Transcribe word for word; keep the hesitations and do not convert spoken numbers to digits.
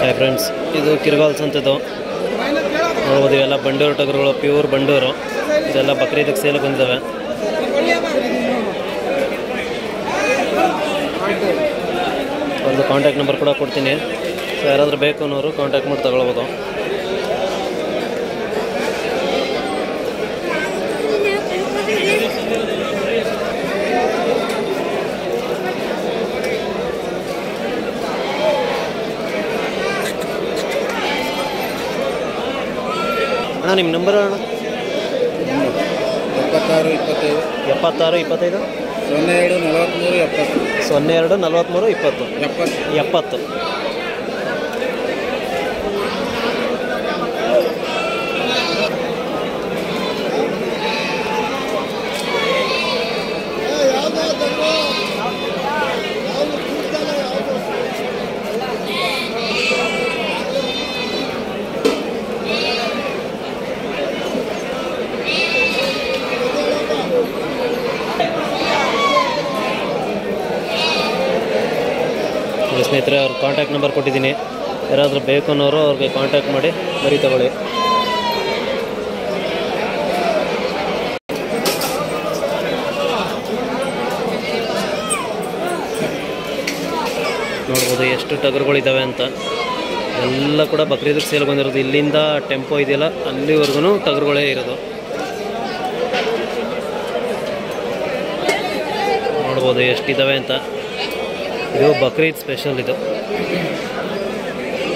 Hi friends, ಇದು ಕಿರ್ಗಾಲ್ ಸಂತೆದು ನೋಡ್ಬೋದು. ಇವೆಲ್ಲ ಬಂಡೂರು ಟಗರುಗಳು, ಪ್ಯೂರ್ ಬಂಡೂರು. ಇದೆಲ್ಲ ಬಕ್ರೀದಕ್ಕೆ ಸೇಲಿಗೆ ಬಂದಿದ್ದಾವೆ. ಅವ್ರದ್ದು ಕಾಂಟ್ಯಾಕ್ಟ್ ನಂಬರ್ ಕೂಡ ಕೊಡ್ತೀನಿ. ಸೊ ಯಾರಾದರೂ ಬೇಕು ಅನ್ನೋರು ಕಾಂಟ್ಯಾಕ್ಟ್ ಮಾಡಿ ತಗೊಳ್ಬೋದು. ಅಣ್ಣ ನಿಮ್ಮ ನಂಬರ್ ಅಣ್ಣ? ಎಪ್ಪತ್ತಾರು ಇಪ್ಪತ್ತೈದು ಎಪ್ಪತ್ತಾರು ಇಪ್ಪತ್ತೈದು ಸೊನ್ನೆ ಎರಡು ನಲವತ್ತ್ಮೂರು ಎಪ್ಪತ್ತು ಸೊನ್ನೆ ಎರಡು ನಲವತ್ತ್ಮೂರು ಇಪ್ಪತ್ತು ಎಪ್ಪತ್ತು ಎಪ್ಪತ್ತು ಸ್ನೇಹಿತರೆ, ಅವ್ರ ಕಾಂಟ್ಯಾಕ್ಟ್ ನಂಬರ್ ಕೊಟ್ಟಿದ್ದೀನಿ. ಯಾರಾದರೂ ಬೇಕು ಅನ್ನೋರು ಅವ್ರಿಗೆ ಕಾಂಟ್ಯಾಕ್ಟ್ ಮಾಡಿ ಮರಿ ತಗೊಳ್ಳಿ. ನೋಡ್ಬೋದು ಎಷ್ಟು ಟಗರುಗಳಿದ್ದಾವೆ ಅಂತ. ಎಲ್ಲ ಕೂಡ ಬಕ್ರೀದಕ್ಕೆ ಸೇಲ್ ಬಂದಿರೋದು. ಇಲ್ಲಿಂದ ಟೆಂಪೋ ಇದೆಯಲ್ಲ, ಅಲ್ಲಿವರೆಗೂ ಟಗರುಗಳೇ ಇರೋದು. ನೋಡ್ಬೋದು ಎಷ್ಟಿದ್ದಾವೆ ಅಂತ. ಇದು ಬಕ್ರೀದ್ ಸ್ಪೆಷಲ್ ಇದು.